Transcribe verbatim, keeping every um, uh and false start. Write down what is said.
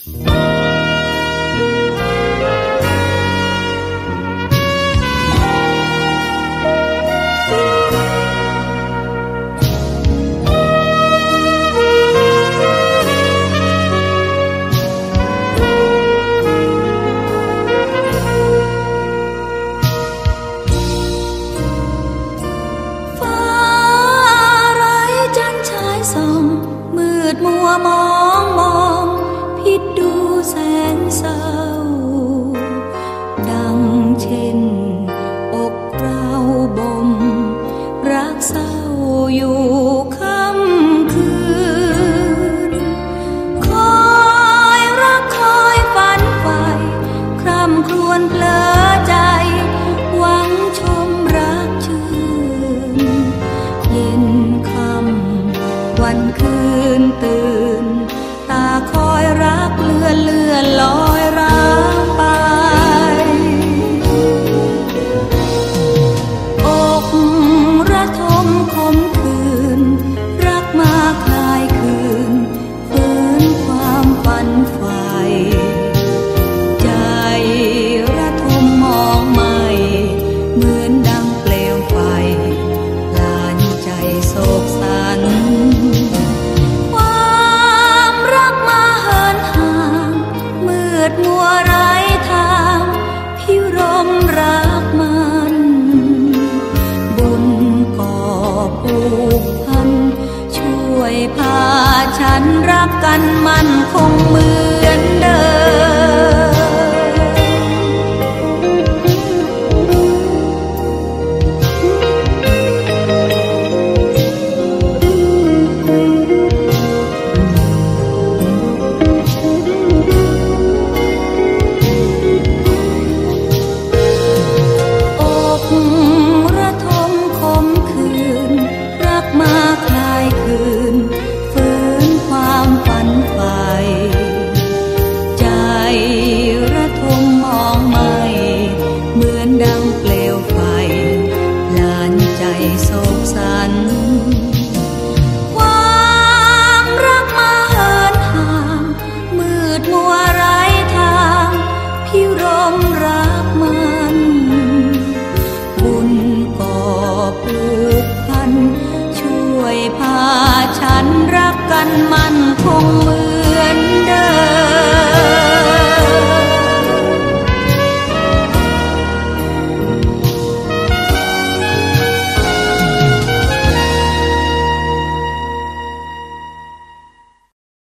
มัวมองมองพิดดูแสนเศร้าดังเช่นอกเราบ่มรักเศร้าอยู่ค่ำคืนคอยรักคอยฝันใฝ่คร่ำครวญเพลอใจหวังชมรักชื่นเย็นค่ำวันคืนตื่นตาคอยรักเลื่อนเลื่อนลอยร้างไบอกระทมคมคืนรักมาคลายคืนฟื้นความฝันใฝ่ใจระทมมองไม่เหมือนดังเปลวไฟลานใจโศกสันมัวไร้ทางพิรมรักมันบุญก่อผูกพันช่วยพาฉันรักกันมั่นคงมือ